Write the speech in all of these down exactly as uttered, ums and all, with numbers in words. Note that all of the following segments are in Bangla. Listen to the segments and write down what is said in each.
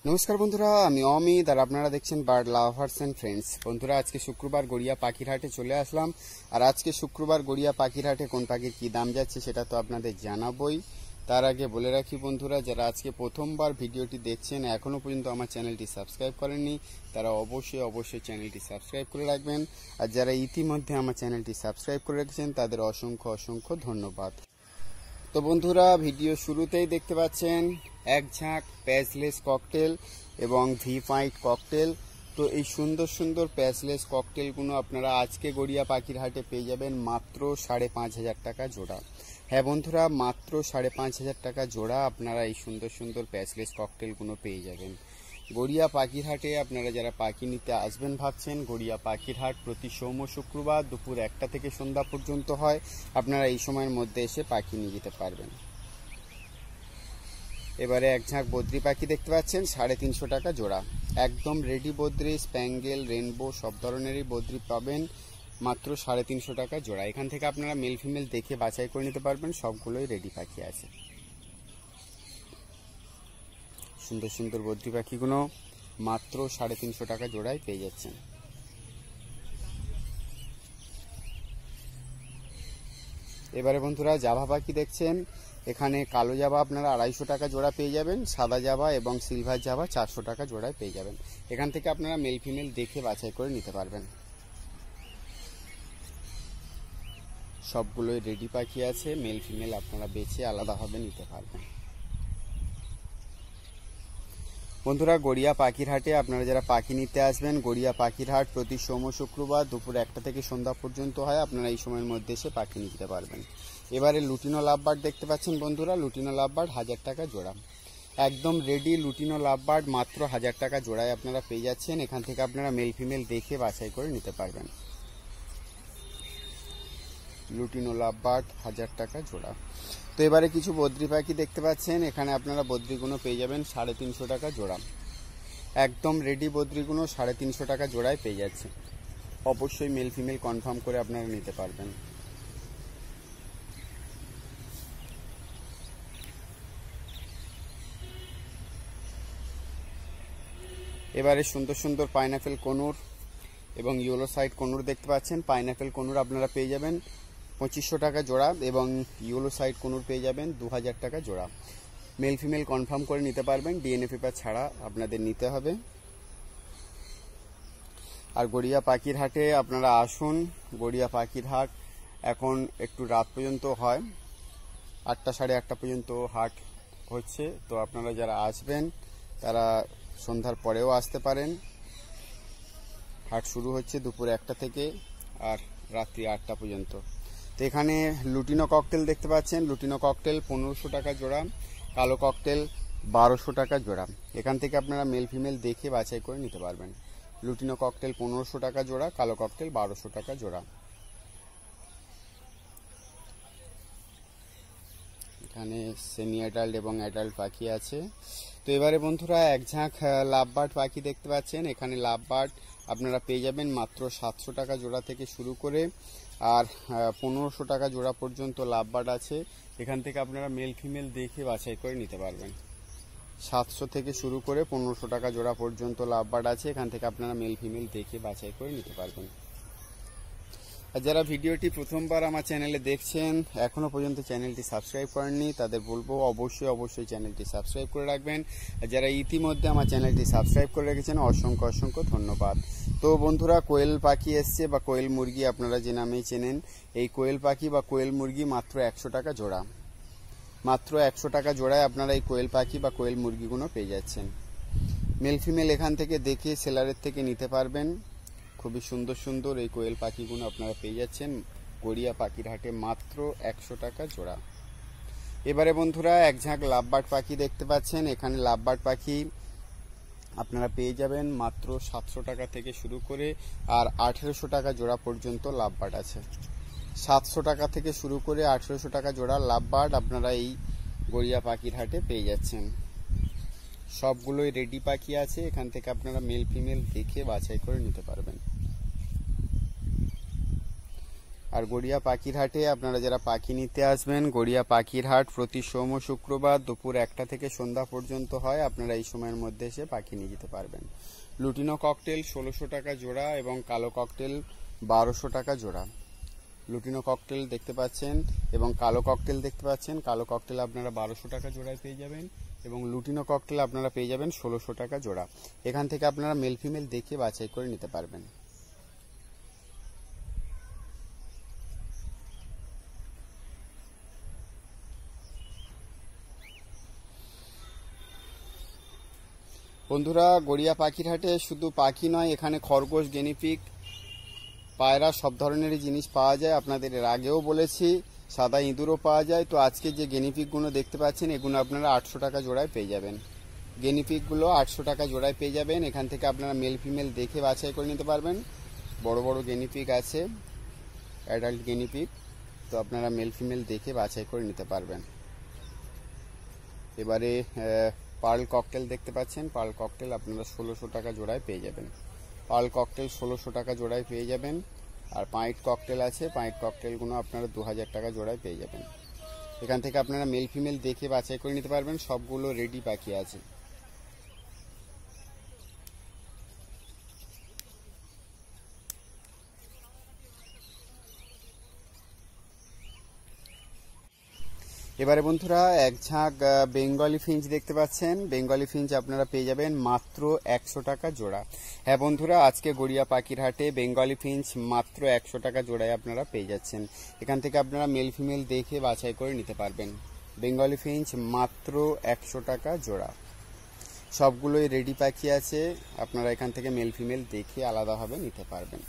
নমস্কার বন্ধুরা, আমি অমিত আর আপনারা দেখছেন বার্ড লাভার্স এন্ড ফ্রেন্ডস। বন্ধুরা, আজকে শুক্রবার গড়িয়া পাখির হাটে চলে আসলাম। আর আজকে শুক্রবার গড়িয়া পাখির হাটে কোন পাখির কি দাম যাচ্ছে সেটা তো আপনাদের জানাবোই। তার আগে বলে রাখি বন্ধুরা, যারা আজকে প্রথমবার ভিডিওটি দেখছেন, এখনো পর্যন্ত আমার চ্যানেলটি সাবস্ক্রাইব করেননি, তারা অবশ্যই অবশ্যই চ্যানেলটি সাবস্ক্রাইব করে রাখবেন। আর যারা ইতিমধ্যে আমার চ্যানেলটি সাবস্ক্রাইব করে রেখেছেন, তাদের অসংখ্য অসংখ্য ধন্যবাদ। তো বন্ধুরা, ভিডিও শুরুতেই দেখতে পাচ্ছেন এক ঝাঁক প্যাচলেস ককটেল এবং ভি ফাইট ককটেল। তো এই সুন্দর সুন্দর প্যাচলেস ককটেলগুলো আপনারা আজকে গড়িয়া পাখির হাটে পেয়ে যাবেন মাত্র সাড়ে পাঁচ হাজার টাকা জোড়া। হ্যাঁ বন্ধুরা, মাত্র সাড়ে পাঁচ হাজার টাকা জোড়া আপনারা এই সুন্দর সুন্দর প্যাচলেস ককটেলগুলো পেয়ে যাবেন গড়িয়া পাখির হাটে। আপনারা যারা পাখি নিতে আসবেন ভাবছেন, গড়িয়া পাখির হাট প্রতি সোম শুক্রবার দুপুর একটা থেকে সন্ধ্যা পর্যন্ত হয়। আপনারা এই সময়ের মধ্যে এসে পাখি নিয়ে যেতে পারবেন। এবারে এক ঝাঁক বদ্রি পাখি দেখতে পাচ্ছেন, সাড়ে তিনশো টাকা জোড়া। একদম রেডি বদ্রি, স্প্যাঙ্গেল, রেনবো সব ধরনেরই বদ্রি পাবেন মাত্র সাড়ে তিনশো টাকা জোড়া। এখান থেকে আপনারা মেল ফিমেল দেখে বাছাই করে নিতে পারবেন, সবগুলোই রেডি পাখি আছে। সুন্দর সুন্দর বদ্রি পাখিগুলো মাত্র সাড়ে তিনশো টাকা জোড়ায় পেয়ে যাচ্ছেন। এবারে বন্ধুরা, জাভা পাখি দেখছেন, এখানে কালো জাভা আপনারা আড়াইশো টাকা জোড়া পেয়ে যাবেন, সাদা জাভা এবং সিলভার জাভা চারশো টাকা জোড়ায় পেয়ে যাবেন। এখান থেকে আপনারা মেল ফিমেল দেখে বাছাই করে নিতে পারবেন। সবগুলোই রেডি পাখি আছে, মেল ফিমেল আপনারা বেছে আলাদাভাবে নিতে পারবেন। বন্ধুরা, গড়িয়া পাখির হাটে আপনারা যারা পাখি নিতে আসবেন, গড়িয়া পাখির হাট প্রতি সোম শুক্রবার দুপুর একটা থেকে সন্ধ্যা পর্যন্ত হয়। আপনারা এই সময়ের মধ্যে এসে পাখি নিতে পারবেন। এবারে লুটিনো লাভবার্ড দেখতে পাচ্ছেন বন্ধুরা, লুটিনো লাভবার্ড হাজার টাকা জোড়া। একদম রেডি লুটিনো লাভবার্ড মাত্র হাজার টাকা জোড়ায় আপনারা পেয়ে যাচ্ছেন। এখান থেকে আপনারা মেল ফিমেল দেখে বাছাই করে নিতে পারবেন। লুটিনো লাভবার্ড হাজার টাকা জোড়া। তো এবারে কিছু বদ্রি পাখি দেখতে পাচ্ছেন, এখানে আপনারা বদ্রিগুলো পেয়ে যাবেন সাড়ে তিনশো টাকা জোড়া। একদম রেডি বদ্রিগুলো সাড়ে তিনশো টাকা জোড়ায় পেয়ে যাচ্ছে। অবশ্যই মেল ফিমেল কনফার্ম করে আপনারা নিতে পারবেন। এবারে সুন্দর সুন্দর পাইনাপেল কনুর এবং ইয়েলো সাইড কনুর দেখতে পাচ্ছেন। পাইনাপেল কনুর আপনারা পেয়ে যাবেন পঁচিশশো টাকা জোড়া এবং ইয়েলো সাইড কনুর পেয়ে যাবেন দু হাজার টাকা জোড়া। মেল ফিমেল কনফার্ম করে নিতে পারবেন, ডিএনএ পেপার ছাড়া আপনাদের নিতে হবে। আর গড়িয়া পাখির হাটে আপনারা আসুন। গড়িয়া পাখির হাট এখন একটু রাত পর্যন্ত হয়, আটটা সাড়ে আটটা পর্যন্ত হাট হচ্ছে। তো আপনারা যারা আসবেন তারা সন্ধ্যার পরেও আসতে পারেন। হাট শুরু হচ্ছে দুপুর একটা থেকে আর রাত্রি আটটা পর্যন্ত। তো এখানে লুটিনো ককটেল দেখতে পাচ্ছেন, লুটিনো ককটেল পনেরোশো টাকা জোড়া, কালো ককটেল বারোশো টাকা জোড়া। এখান থেকে আপনারা মেল ফিমেল দেখে বাছাই করে নিতে পারবেন। লুটিনো ককটেল পনেরোশো টাকা জোড়া, কালো ককটেল বারোশো টাকা জোড়া। এখানে সেমি অ্যাডাল্ট এবং অ্যাডাল্ট পাখি আছে। তো এবারে বন্ধুরা, এক ঝাঁক লাভবার্ড পাখি দেখতে পাচ্ছেন। এখানে লাভবার্ড আপনারা পেয়ে যাবেন মাত্র সাতশো টাকা জোড়া থেকে শুরু করে আর পনেরোশো টাকা জোড়া পর্যন্ত লাভবার্ড আছে। এখান থেকে আপনারা মেল ফিমেল দেখে বাছাই করে নিতে পারবেন। সাতশো থেকে শুরু করে পনেরোশো টাকা জোড়া পর্যন্ত লাভবার্ড আছে। এখান থেকে আপনারা মেল ফিমেল দেখে বাছাই করে নিতে পারবেন। আর যারা ভিডিওটি প্রথমবার আমার চ্যানেলে দেখছেন, এখনো পর্যন্ত চ্যানেলটি সাবস্ক্রাইব করেননি, তাদের বলবো অবশ্যই অবশ্যই চ্যানেলটি সাবস্ক্রাইব করে রাখবেন। আর যারা ইতিমধ্যে আমার চ্যানেলটি সাবস্ক্রাইব করে রেখেছেন, অসংখ্য অসংখ্য ধন্যবাদ। তো বন্ধুরা, কোয়েল পাখি এসছে বা কোয়েল মুরগি আপনারা যে নামেই চেনেন, এই কোয়েল পাখি বা কোয়েল মুরগি মাত্র একশো টাকা জোড়া। মাত্র একশো টাকা জোড়ায় আপনারা এই কোয়েল পাখি বা কোয়েল মুরগিগুলো পেয়ে যাচ্ছেন। মেল ফিমেল এখান থেকে দেখে সেলারের থেকে নিতে পারবেন। খুবই সুন্দর সুন্দর এই কোয়েল পাখিগুলো আপনারা পেয়ে যাচ্ছেন গড়িয়া পাখির হাটে মাত্র একশো টাকা জোড়া। এবারে বন্ধুরা, এক ঝাঁক লাভবার্ড পাখি দেখতে পাচ্ছেন। এখানে লাভবার্ড পাখি আপনারা পেয়ে যাবেন মাত্র সাতশো টাকা থেকে শুরু করে আর আঠেরোশো টাকা জোড়া পর্যন্ত লাভবার্ড আছে। সাতশো টাকা থেকে শুরু করে আঠেরোশো টাকা জোড়া লাভবার্ড আপনারা এই গড়িয়া পাখির হাটে পেয়ে যাচ্ছেন। সবগুলোই রেডি পাখি আছে। এখান থেকে আপনারা মেল ফিমেল দেখে বাছাই করে নিতে পারবেন। আর গড়িয়া পাখির হাটে আপনারা যারা পাখি নিতে আসবেন, গড়িয়া পাখির হাট প্রতি সোম ও শুক্রবার দুপুর একটা থেকে সন্ধ্যা পর্যন্ত হয়। আপনারা এই সময়ের মধ্যে এসে পাখি নিয়ে যেতে পারবেন। লুটিনো ককটেল ষোলোশো টাকা জোড়া এবং কালো ককটেল বারোশো টাকা জোড়া। লুটিনো ককটেল দেখতে পাচ্ছেন এবং কালো ককটেল দেখতে পাচ্ছেন। কালো ককটেল আপনারা বারোশো টাকা জোড়ায় পেয়ে যাবেন এবং লুটিনো ককটেল আপনারা পেয়ে যাবেন ষোলোশো টাকা জোড়া। এখান থেকে আপনারা মেল ফিমেল দেখে বাছাই করে নিতে পারবেন। বন্ধুরা, গড়িয়া পাখির হাটে শুধু পাখি নয়, এখানে খরগোশ, গিনিপিগ, পায়রা সব ধরনেরই জিনিস পাওয়া যায়। আপনাদের এর আগেও বলেছি সাদা ইঁদুরও পাওয়া যায়। তো আজকে যে গিনিপিগগুলো দেখতে পাচ্ছেন এগুলো আপনারা আটশো টাকা জোড়ায় পেয়ে যাবেন। গিনিপিগগুলো আটশো টাকা জোড়ায় পেয়ে যাবেন। এখান থেকে আপনারা মেল ফিমেল দেখে বাছাই করে নিতে পারবেন। বড় বড় গিনিপিগ আছে, অ্যাডাল্ট গিনিপিগ, তো আপনারা মেল ফিমেল দেখে বাছাই করে নিতে পারবেন। এবারে পার্ল ককটেল দেখতে পাচ্ছেন। পার্ল ককটেল আপনারা ষোলোশো টাকা জোড়ায় পেয়ে যাবেন। পার্ল ককটেল ষোলোশো টাকা জোড়ায় পেয়ে যাবেন। আর পাইট ককটেল আছে, পাইট ককটেলগুলো আপনারা দু হাজার টাকা জোড়ায় পেয়ে যাবেন। এখান থেকে আপনারা মেল ফিমেল দেখে বাছাই করে নিতে পারবেন। সবগুলো রেডি পাখি আছে। এবারে বন্ধুরা এক ঝাঁক বেঙ্গলি ফিঞ্চ দেখতে পাচ্ছেন। বেঙ্গলি ফিঞ্চ আপনারা পেয়ে যাবেন মাত্র একশো টাকা জোড়া। হ্যাঁ বন্ধুরা, আজকে গড়িয়া পাখির হাটে বেঙ্গলি ফিঞ্চ মাত্র একশো টাকা জোড়ায় আপনারা পেয়ে যাচ্ছেন। এখান থেকে আপনারা মেল ফিমেল দেখে বাছাই করে নিতে পারবেন। বেঙ্গলি ফিঞ্চ মাত্র একশো টাকা জোড়া। সবগুলোই রেডি পাখি আছে, আপনারা এখান থেকে মেল ফিমেল দেখে আলাদাভাবে নিতে পারবেন।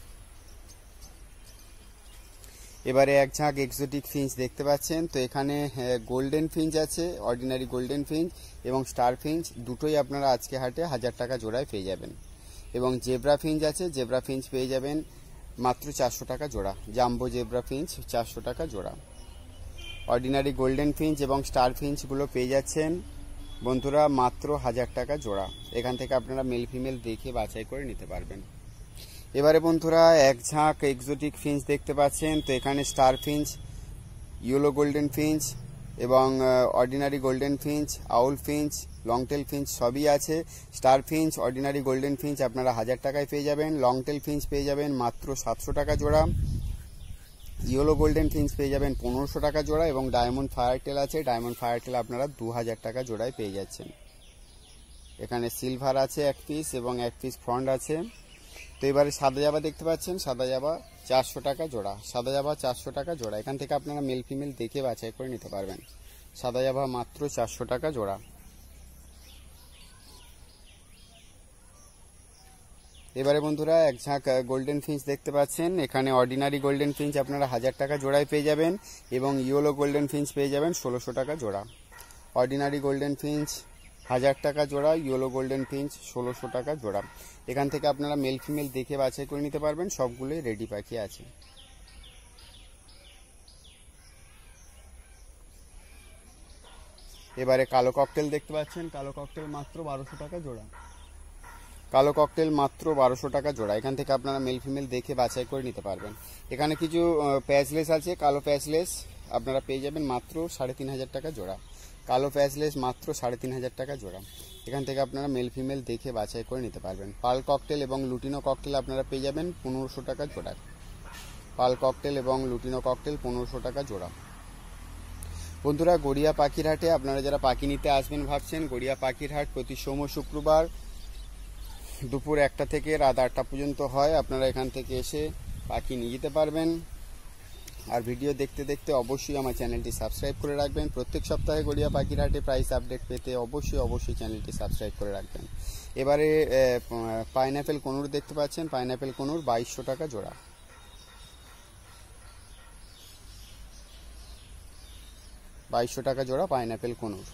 এবারে এক ঝাঁক এক্সোটিক ফিঞ্চ দেখতে পাচ্ছেন। তো এখানে গোল্ডেন ফিঞ্চ আছে, অর্ডিনারি গোল্ডেন ফিঞ্চ এবং স্টার ফিঞ্চ দুটোই আপনারা আজকে হাটে হাজার টাকা জোড়ায় পেয়ে যাবেন। এবং জেব্রা ফিঞ্চ আছে, জেব্রা ফিঞ্চ পেয়ে যাবেন মাত্র চারশো টাকা জোড়া। জাম্বো জেব্রা ফিঞ্চ চারশো টাকা জোড়া। অর্ডিনারি গোল্ডেন ফিঞ্চ এবং স্টার ফিঞ্চগুলো পেয়ে যাচ্ছেন বন্ধুরা মাত্র হাজার টাকা জোড়া। এখান থেকে আপনারা মেল ফিমেল দেখে বাছাই করে নিতে পারবেন। এবারে বন্ধুরা এক ঝাঁক এক্সোটিক ফিঞ্চ দেখতে পাচ্ছেন। তো এখানে star finch, yellow golden finch এবং ordinary golden finch, owl finch, longtail finch সবই আছে। Star finch, ordinary golden finch আপনারা হাজার টাকায় পেয়ে যাবেন। লংটেল ফিঞ্চ পেয়ে যাবেন মাত্র সাতশো টাকা জোড়া। ইয়েলো গোল্ডেন ফিঞ্চ পেয়ে যাবেন পনেরোশো টাকা জোড়া এবং ডায়মন্ড ফায়ারটেল আছে, ডায়মন্ড ফায়ারটেল আপনারা দু হাজার টাকা জোড়ায় পেয়ে যাচ্ছেন। এখানে সিলভার আছে এক পিস এবং এক পিস ফ্রন্ট আছে। তো এবারে সাদা জাবা দেখতে পাচ্ছেন, সাদা জাবা চারশো টাকা জোড়া। সাদা জাবা চারশো টাকা জোড়া। এখান থেকে আপনারা মেল ফিমেল দেখে বাছাই করে নিতে পারবেন। সাদা জাবা মাত্র চারশো টাকা জোড়া। এবারে বন্ধুরা এক ঝাঁক গোল্ডেন ফিঞ্চ দেখতে পাচ্ছেন। এখানে অর্ডিনারি গোল্ডেন ফিঞ্চ আপনারা হাজার টাকা জোড়ায় পেয়ে যাবেন এবং ইয়েলো গোল্ডেন ফিঞ্চ পেয়ে যাবেন ষোলোশো টাকা জোড়া। অর্ডিনারি গোল্ডেন ফিঞ্চ হাজার টাকা জোড়া, ইয়েলো গোল্ডেন ফিঞ্চ ষোলোশো টাকা জোড়া। এখান থেকে আপনারা মেল ফিমেল দেখে বাছাই করে নিতে পারবেন। সবগুলোই রেডি পাখি আছে। এবারে কালো ককটেল দেখতে পাচ্ছেন। কালো ককটেল মাত্র বারোশো টাকা জোড়া। কালো ককটেল মাত্র বারোশো টাকা জোড়া। এখান থেকে আপনারা মেল ফিমেল দেখে বাছাই করে নিতে পারবেন। এখানে কিছু প্যাচলেস আছে, কালো প্যাচলেস আপনারা পেয়ে যাবেন মাত্র সাড়ে তিন হাজার টাকা জোড়া। কালো প্যাচলেস মাত্র সাড়ে তিন হাজার টাকা জোড়া। এখান থেকে আপনারা মেল ফিমেল দেখে বাছাই করে নিতে পারবেন। পাল ককটেল এবং লুটিনো ককটেল আপনারা পেয়ে যাবেন পনেরোশো টাকা জোড়া। পাল ককটেল এবং লুটিনো ককটেল পনেরোশো টাকা জোড়া। বন্ধুরা, গড়িয়া পাখির হাটে আপনারা যারা পাখি নিতে আসবেন ভাবছেন, গড়িয়া পাখির হাট প্রতি সোম শুক্রবার দুপুর একটা থেকে রাত আটটা পর্যন্ত হয়। আপনারা এখান থেকে এসে পাখি নিয়ে যেতে পারবেন। আর ভিডিও দেখতে দেখতে অবশ্যই আমার চ্যানেলটি সাবস্ক্রাইব করে রাখবেন। প্রত্যেক সপ্তাহে গড়িয়া পাখির হাটে প্রাইস আপডেট পেতে অবশ্যই অবশ্যই চ্যানেলটি সাবস্ক্রাইব করে রাখবেন। এবারে পাইনঅ্যাপেল কোনুর দেখতে পাচ্ছেন। পাইনঅ্যাপেল কোনুর বাইশশো টাকা জোড়া। বাইশশো টাকা জোড়া পাইনঅ্যাপেল কোনুর।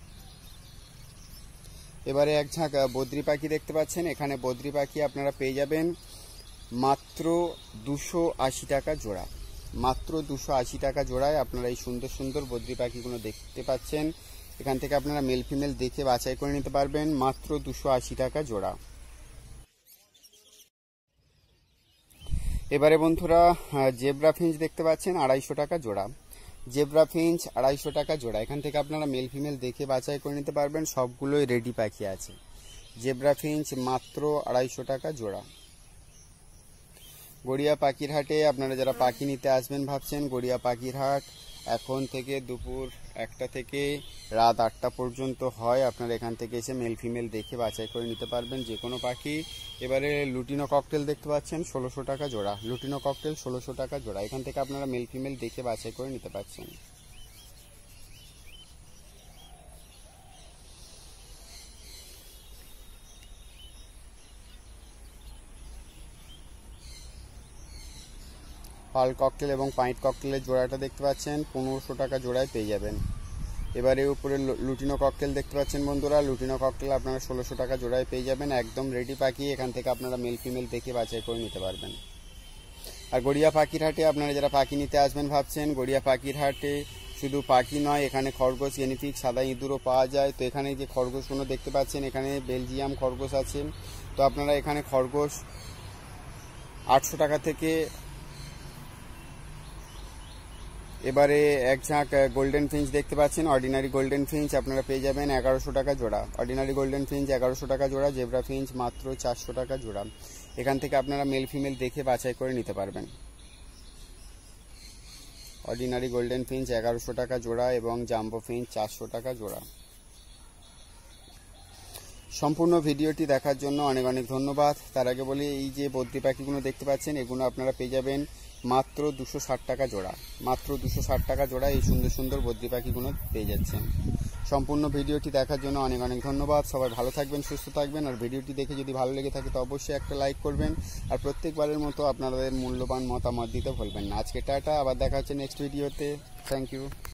এবারে এক ঝাঁক বদ্রি পাখি দেখতে পাচ্ছেন। এখানে বদ্রি পাখি আপনারা পেয়ে যাবেন মাত্র দুশো আশি টাকা জোড়া। মাত্র দুশো আশি টাকা জোড়ায় আপনারা এই সুন্দর সুন্দর বদ্রি পাখিগুলো দেখতে পাচ্ছেন। এখান থেকে আপনারা মেল ফিমেল দেখে বাছাই করে নিতে পারবেন মাত্র দুশো আশি টাকা জোড়া। এবারে বন্ধুরা জেব্রা ফিঞ্চ দেখতে পাচ্ছেন আড়াইশো টাকা জোড়া। জেব্রা ফিঞ্চ আড়াইশো টাকা জোড়া। এখান থেকে আপনারা মেল ফিমেল দেখে বাছাই করে নিতে পারবেন, সবগুলোই রেডি পাখি আছে। জেব্রা ফিঞ্চ মাত্র আড়াইশো টাকা জোড়া। গড়িয়া পাখির হাটে আপনারা যারা পাখি নিতে আসবেন ভাবছেন, গড়িয়া পাখির হাট এখন থেকে দুপুর একটা থেকে রাত আটটা পর্যন্ত হয়। আপনারা এখান থেকে এসে মেল ফিমেল দেখে বাছাই করে নিতে পারবেন যে কোনো পাখি। এবারে লুটিনো ককটেল দেখতে পাচ্ছেন ষোলোশো টাকা জোড়া। লুটিনো ককটেল ষোলোশো টাকা জোড়া। এখান থেকে আপনারা মেল ফিমেল দেখে বাছাই করে নিতে পারছেন। পাল ককটেল এবং পাইট ককটেলের জোড়াটা দেখতে পাচ্ছেন পনেরোশো টাকা জোড়ায় পেয়ে যাবেন। এবারে উপরে লুটিনো ককটেল দেখতে পাচ্ছেন বন্ধুরা, লুটিনো ককটেল আপনারা ষোলোশো টাকা জোড়ায় পেয়ে যাবেন। একদম রেডি পাখি, এখান থেকে আপনারা মেল ফিমেল দেখে বাছাই করে নিতে পারবেন। আর গড়িয়া পাখির হাটে আপনারা যারা পাখি নিতে আসবেন ভাবছেন, গড়িয়া পাখির হাটে শুধু পাখি নয়, এখানে খরগোশ, গিনিপিগ, সাদা ইঁদুরও পাওয়া যায়। তো এখানে যে খরগোশগুলো দেখতে পাচ্ছেন, এখানে বেলজিয়াম খরগোশ আছে। তো আপনারা এখানে খরগোশ আটশো টাকা থেকে, এবারে এক ঝাঁক গোল্ডেন ফিঞ্চ দেখতে পাচ্ছেন, অর্ডিনারি গোল্ডেন ফিঞ্চ আপনারা পেয়ে যাবেন এগারোশো টাকা জোড়া। অর্ডিনারি গোল্ডেন ফিঞ্চ এগারোশো টাকা জোড়া। জেব্রা ফিঞ্চ মাত্র চারশো টাকা জোড়া। এখান থেকে আপনারা মেল ফিমেল দেখে বাছাই করে নিতে পারবেন। অর্ডিনারি গোল্ডেন ফিঞ্চ এগারোশো টাকা জোড়া এবং জাম্বো ফিঞ্চ চারশো টাকা জোড়া। সম্পূর্ণ ভিডিওটি দেখার জন্য অনেক অনেক ধন্যবাদ। তার আগে বলি, এই যে বদ্রি পাখিগুলো দেখতে পাচ্ছেন, এগুলো আপনারা পেয়ে যাবেন মাত্র দুশো ষাট টাকা জোড়া। মাত্র দুশো ষাট টাকা জোড়া এই সুন্দর সুন্দর বদ্রি পাখিগুলো পেয়ে যাচ্ছেন। সম্পূর্ণ ভিডিওটি দেখার জন্য অনেক অনেক ধন্যবাদ। সবাই ভালো থাকবেন, সুস্থ থাকবেন। আর ভিডিওটি দেখে যদি ভালো লেগে থাকে তো অবশ্যই একটা লাইক করবেন। আর প্রত্যেকবারের মতো আপনাদের মূল্যবান মতামত দিতে ভুলবেন না। আজকে টাটা, আবার দেখা হচ্ছে নেক্সট ভিডিওতে। Thank you.